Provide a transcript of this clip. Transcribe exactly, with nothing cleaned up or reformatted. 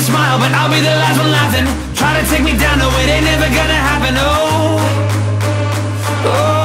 smile, but I'll be the last one laughing. Try to take me down, no, it ain't never gonna happen. Oh, oh.